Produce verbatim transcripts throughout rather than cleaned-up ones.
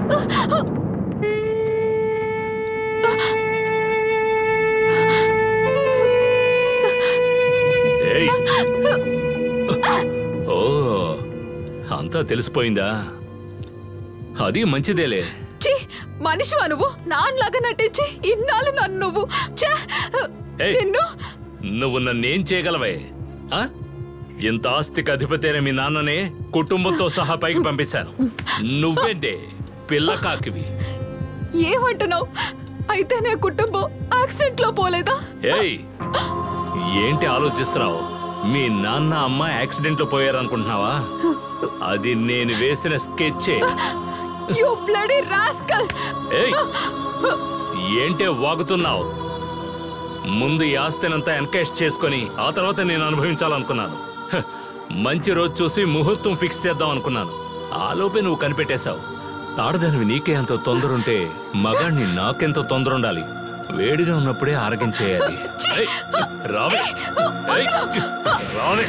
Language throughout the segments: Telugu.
ఓ అంతా తెలిసిపోయిందా? అది మంచిదేలే. మనిషివా నువ్వు? నాన్నలాగా నటించి ఇన్నాళ్ళు నన్ను నువ్వు నిన్ను నువ్వు నన్నేం చేయగలవే? ఇంత ఆస్తికి అధిపతైన మీ నాన్ననే కుటుంబంతో సహా పైకి పంపించాను. నువ్వేంటే పిల్ల కాకివి. ఏమంటున్నావు? అయితే నా కుటుంబం యాక్సిడెంట్ లో పోలేదా? ఏయ్ ఏంటి ఆలోచిస్తున్నావు? మీ నాన్న అమ్మ యాక్సిడెంట్ లో పోయారనుకుంటున్నావా? అది నేను వేసిన స్కెచ్చే. You bloody rascal! ఏయ్ ఏంటే వాగుతున్నావు? ముందు ఈ ఆస్తినంతా ఎన్కేష్ చేసుకొని ఆ తర్వాత నేను అనుభవించాలనుకున్నాను. మంచి రోజు చూసి ముహూర్తం ఫిక్స్ చేద్దాం అనుకున్నాను. ఆలోపే నువ్వు కనిపెట్టేశావు. ఆడదానివి నీకే అంత తొందర ఉంటే మగాడిని నాకెంత తొందర ఉండాలి? వేడిగా ఉన్నప్పుడే ఆరగం చేయాలి. రావే రావే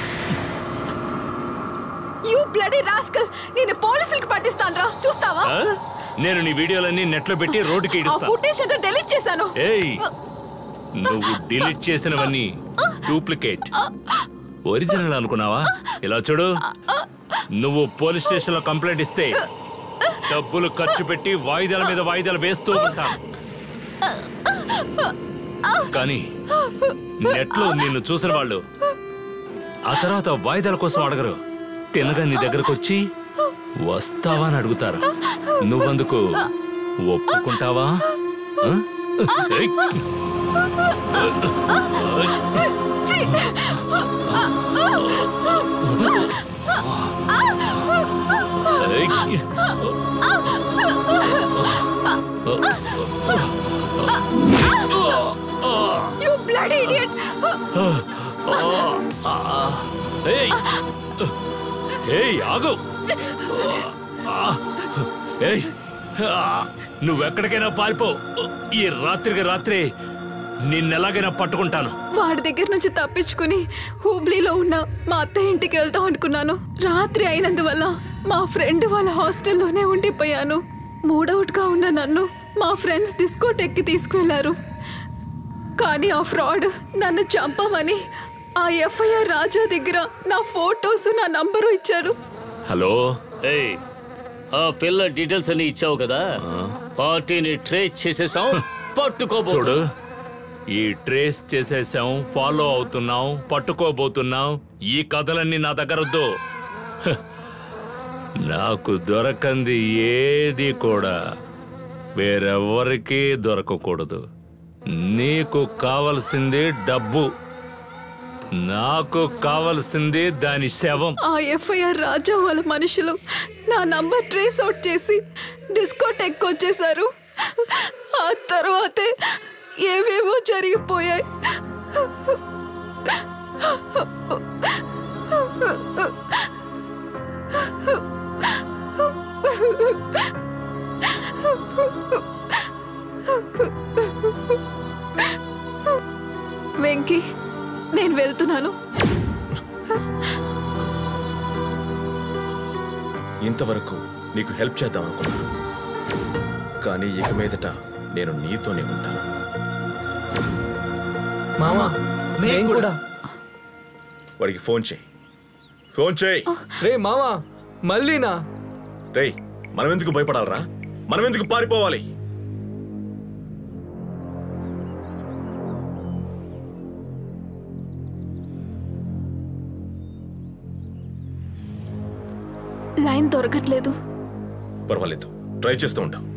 యు బ్లడీ రాస్కల్! నేను పోలీసులకు పట్టిస్తానురా, చూస్తావా? నేను నీ వీడియోలన్నీ నెట్ లో పెట్టి రోడ్డుకి ఇడుస్తా. ఆ ఫుటేజ్ అంతా డిలీట్ చేశాను. ఏయ్ నువ్వు డిలీట్ చేసినవన్నీ డూప్లికేట్. ఒరిజినల్ అనుకున్నావా? ఇలా చూడు, నువ్వు పోలీస్ స్టేషన్ లో కంప్లైంట్ ఇస్తే డబ్బులు ఖర్చు పెట్టి వాయిదాల మీద వాయిదాలు వేస్తూ ఉంటాను. కానీ నెట్ లో నిన్ను చూసిన వాళ్ళు ఆ తర్వాత వాయిదాల కోసం అడగరు. తినగా నీ దగ్గరకు వచ్చి వస్తావా అని అడుగుతారు. నువ్వందుకు ఒప్పుకుంటావా? You bloody idiot! Hey! Hey, ఆగు! Hey! నువ్వెక్కడికైనా పారిపో. ఈ రాత్రికి రాత్రి నిన్నెలాగైనా పట్టుకుంటాను. వాడి దగ్గర నుంచి తప్పించుకుని హూబ్లీలో ఉన్న మా అత్తయ్య ఇంటికి వెళ్తాం అనుకున్నాను. రాత్రి అయినందువల్ల మా ఫ్రెండ్ వాళ్ళ హాస్టల్లోనే ఉండిపోయాను. మూడౌట్ గా ఉన్న నన్ను మా ఫ్రెండ్స్ డిస్కోటెక్కి తీసుకువెళ్లారు. కానీ ఆ ఫ్రాడ్ నన్ను చంపమని ఆ ఎఫ్ఐఆర్ రాజా దగ్గర నా ఫోటోస్ నా నంబరు ఇచ్చారు. హలో, ఏయ్ ఆ పిల్ల డీటెయిల్స్ అన్ని ఇచ్చావు కదా, పార్టీని ట్రేస్ చేసేసాం, పట్టుకోబో. చూడు, ఈ ట్రేస్ చేసేసాం, ఫాలో అవుతున్నాం, పట్టుకోబోతున్నాం. ఈ కథలన్నీ నా దగ్గర వద్దు. నాకు దొరకంది ఏది కూడా వేరెవ్వరికీ దొరకకూడదు. నీకు కావలసింది డబ్బు, నాకు కావలసింది దాని శవం. ఆ ఎఫ్ఐఆర్ రాజా వాళ్ళ మనుషులు నా నంబర్ ట్రేస్ అవుట్ చేసి డిస్కోటెక్ వచ్చేసారు. ఆ తర్వాతే ఏవేవో జరిగిపోయాయి. వెంకీ, నేను వెళ్తున్నాను. ఇంతవరకు నీకు హెల్ప్ చేద్దాం అనుకున్నాను, కానీ ఇక మీదట నేను నీతోనే ఉంటాను. మామా, నేను కూడా. వాడికి ఫోన్ చేయి, ఫోన్ చేయి. రే మామా, మళ్ళీనా? రే, మనం ఎందుకు భయపడాలరా? మనం ఎందుకు పారిపోవాలి? లైన్ దొరకట్లేదు. పర్వాలేదు, ట్రై చేస్తూ ఉంటాం.